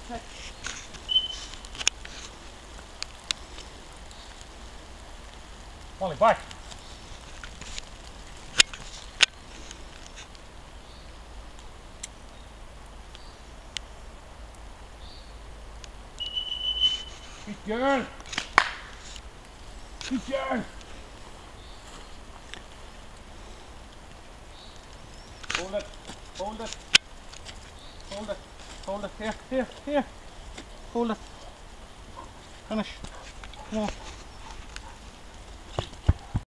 Check. Molly, back. Good girl. Good girl. Hold it. Hold it. Hold it. Hold it. Here. Here. Here. Hold it. Finish. Come on.